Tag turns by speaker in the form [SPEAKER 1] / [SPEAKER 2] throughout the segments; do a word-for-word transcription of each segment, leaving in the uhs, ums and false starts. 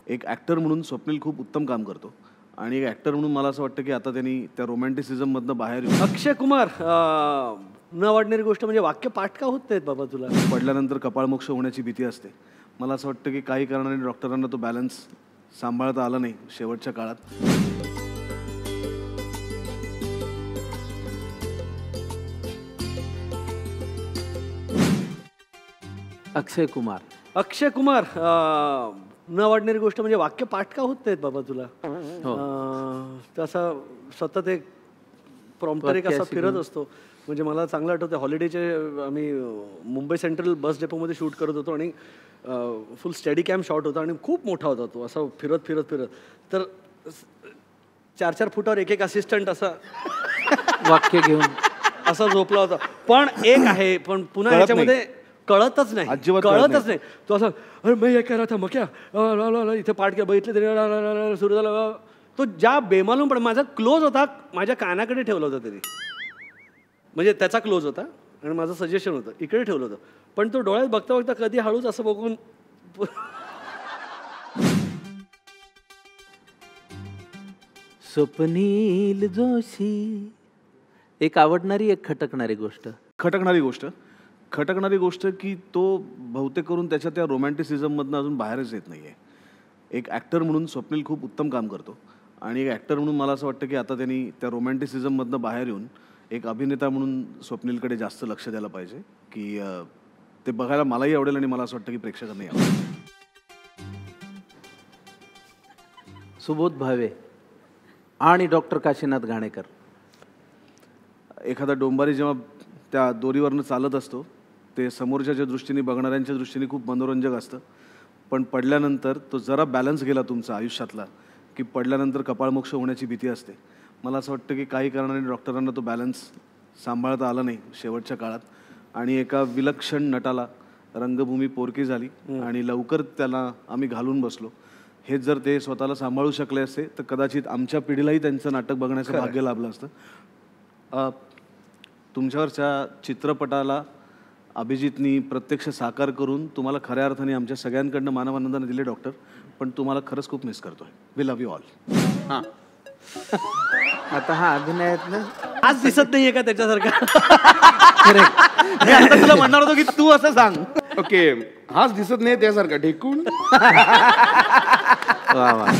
[SPEAKER 1] एक ॲक्टर म्हणून स्वप्नील खूप उत्तम काम करतो आणि एक ॲक्टर म्हणून मला असं वाटतं की आता त्यांनी त्या रोमॅन्टिसिझममधनं बाहेर येऊन
[SPEAKER 2] अक्षय कुमार न वाढणारी गोष्ट म्हणजे वाक्य पाठ का होत नाहीत बाबा तुला?
[SPEAKER 1] पडल्यानंतर कपाळमोक्ष होण्याची भीती असते. मला असं वाटतं की काही कारणाने डॉक्टरांना तो बॅलन्स सांभाळता आला नाही शेवटच्या काळात.
[SPEAKER 3] अक्षय कुमार
[SPEAKER 2] अक्षय कुमार न वाढणारी गोष्ट म्हणजे वाक्य पाठ का होत नाहीत बाबा तुला? तसा सतत एक प्रॉम्प्टर एक असा फिरत असतो. म्हणजे मला चांगलं आठवतं हॉलिडेचे आम्ही मुंबई सेंट्रल बस डेपोमध्ये शूट करत होतो आणि फुल स्टडी कॅम शॉट होता आणि खूप मोठा होता तो असा फिरत फिरत फिरत तर चार चार फुटावर एक एक असिस्टंट असा
[SPEAKER 3] वाक्य घेऊन
[SPEAKER 2] असा झोपला होता. पण एक आहे पण पुन्हा ह्याच्यामध्ये कळतच नाही कळतच नाही तो असं अरे मी हे करा था मग क्या इथे पाठ केला बघितलं तरी सुरू झाला. तो ज्या बेमालूम पण माझा क्लोज होता माझ्या कानाकडे ठेवला होता तरी म्हणजे त्याचा क्लोज होता आणि माझं सजेशन होतं इकडे ठेवलं होतं पण तो डोळ्यात बघता बघता कधी हळूच असं बघून
[SPEAKER 3] स्वप्नील जोशी. एक आवडणारी एक खटकणारी गोष्ट.
[SPEAKER 1] खटकणारी गोष्ट खटकणारी गोष्ट की तो बहुतेक करून त्याच्या त्या रोमॅन्टिसिझममधनं अजून बाहेरच येत नाही आहे. एक ॲक्टर म्हणून स्वप्नील खूप उत्तम काम करतो आणि एक ॲक्टर म्हणून मला असं वाटतं की आता त्यांनी त्या रोमॅन्टिसिझममधनं बाहेर येऊन एक अभिनेता म्हणून स्वप्नीलकडे जास्त लक्ष द्यायला पाहिजे की ते बघायला मलाही आवडेल आणि मला असं वाटतं की प्रेक्षकांनाही आवडेल.
[SPEAKER 3] सुबोध भावे आणि डॉक्टर काशीनाथ घाणेकर.
[SPEAKER 1] एखादा डोंबारी जेव्हा त्या दोरीवरनं चालत असतो ते समोरच्याच्या दृष्टीने बघणाऱ्यांच्या दृष्टीने खूप मनोरंजक असतं पण पडल्यानंतर तो जरा बॅलन्स गेला तुमचा आयुष्यातला की पडल्यानंतर कपाळमोक्ष होण्याची भीती असते. मला असं वाटतं की काही कारणाने डॉक्टरांना तो बॅलन्स सांभाळता आला नाही शेवटच्या काळात आणि एका विलक्षण नटाला रंगभूमी पोरकी झाली आणि लवकर त्याला आम्ही घालून बसलो. हे जर ते स्वतःला सांभाळू शकले असते तर कदाचित आमच्या पिढीलाही त्यांचं नाटक बघण्याचं भाग्य लाभलं असतं. तुमच्यावरच्या चित्रपटाला अभिजितनी प्रत्यक्ष साकार करून तुम्हाला खऱ्या अर्थाने आमच्या सगळ्यांकडनं मानवानंदाने दिले डॉक्टर पण तुम्हाला खरंच खूप मिस करतोय. We love you all.
[SPEAKER 3] हां आता हा अभिनयात ना
[SPEAKER 2] आज दिसत नाहीये का त्याच्यासारखा?
[SPEAKER 1] मी आता तुला म्हणणार होतो की तू असं सांग.
[SPEAKER 4] ओके हाच दिसत नाही त्यासारखा ढेकून.
[SPEAKER 3] वा वा.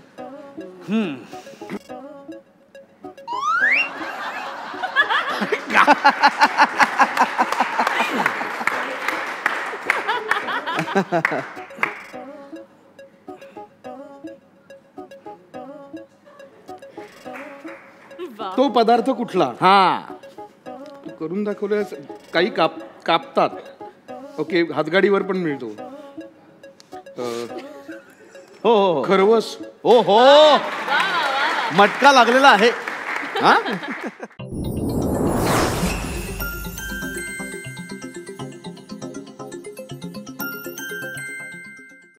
[SPEAKER 4] तो पदार्थ कुठला?
[SPEAKER 3] हा
[SPEAKER 4] करून दाखवलं. काही काप कापतात. ओके हातगाडीवर पण मिळतो.
[SPEAKER 1] हो हो
[SPEAKER 4] खरवस.
[SPEAKER 1] हो हो मटका लागलेला आहे. हा